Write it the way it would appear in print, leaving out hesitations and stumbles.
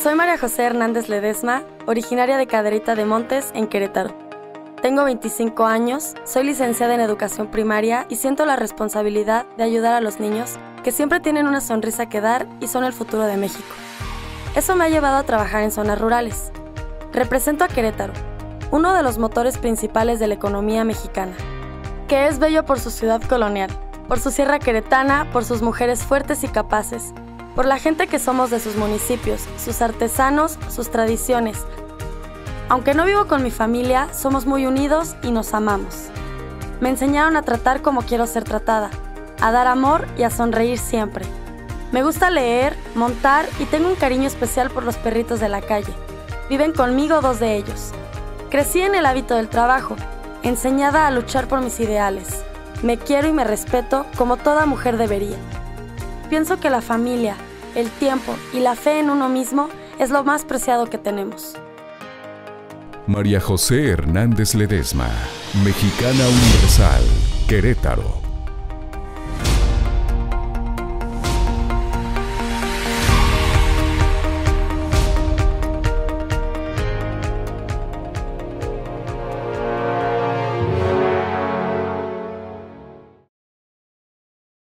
Soy María José Hernández Ledesma, originaria de Cadereyta de Montes, en Querétaro. Tengo 25 años, soy licenciada en educación primaria y siento la responsabilidad de ayudar a los niños que siempre tienen una sonrisa que dar y son el futuro de México. Eso me ha llevado a trabajar en zonas rurales. Represento a Querétaro, uno de los motores principales de la economía mexicana, que es bello por su ciudad colonial, por su sierra queretana, por sus mujeres fuertes y capaces, por la gente que somos de sus municipios, sus artesanos, sus tradiciones. Aunque no vivo con mi familia, somos muy unidos y nos amamos. Me enseñaron a tratar como quiero ser tratada, a dar amor y a sonreír siempre. Me gusta leer, montar y tengo un cariño especial por los perritos de la calle. Viven conmigo 2 de ellos. Crecí en el hábito del trabajo, enseñada a luchar por mis ideales. Me quiero y me respeto como toda mujer debería. Pienso que la familia, el tiempo y la fe en uno mismo es lo más preciado que tenemos. María José Hernández Ledesma, Mexicana Universal, Querétaro.